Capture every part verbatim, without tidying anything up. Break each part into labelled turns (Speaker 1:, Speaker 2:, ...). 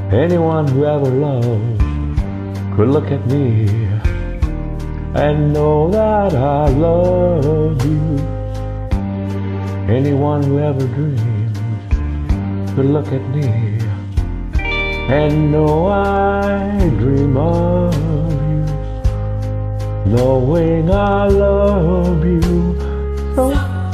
Speaker 1: Anyone who ever loved could look at me and know that I love you. Anyone who ever dreamed could look at me and know I dream of you, knowing I love you so.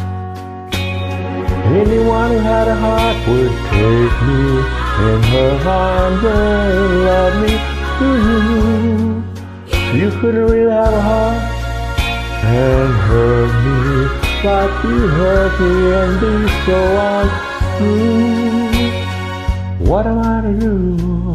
Speaker 1: Anyone who had a heart would take me in her arms and love me too. You couldn't really have a heart and hurt me like you hurt me and be so untrue. What am I to do?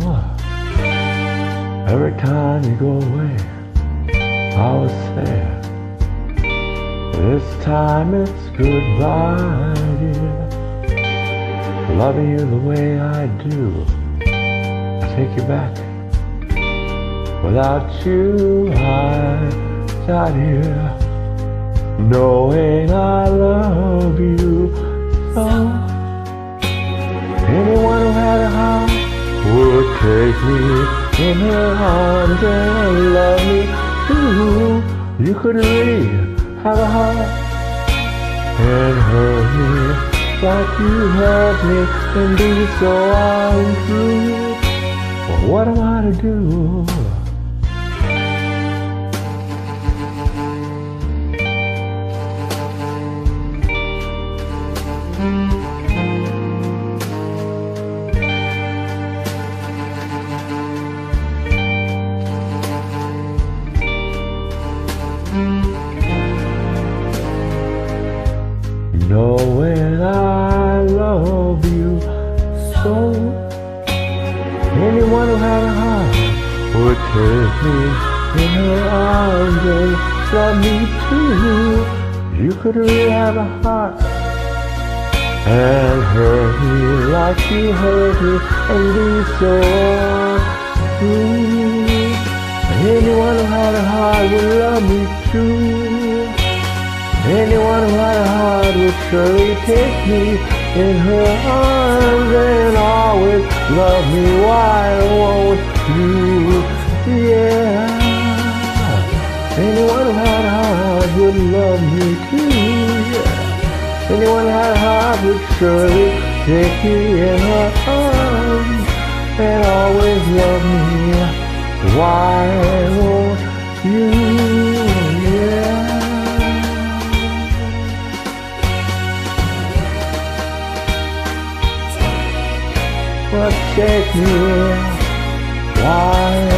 Speaker 1: Every time you go away, I was sad. This time it's goodbye, dear. Loving you the way I do, I take you back. Without you, I sat here, knowing I love you so. Anyone who had a heart would take me in her arms and love me too. You couldn't really have a heart and hurt me like you hurt me and be so untrue. Well, what am I to do? Knowing I love you so. Anyone who had a heart would take me in her arms and love me too. You could really have a heart and hurt me like you hurt me and be so untrue. Anyone who had a heart would love me too. Anyone who had a heart would surely take me in her arms and always love me. Why won't you? Yeah. Anyone who had a heart would love me too. Yeah. Anyone who had a heart would surely take me in her arms and always love me. Why won't you? Yeah. But take me, why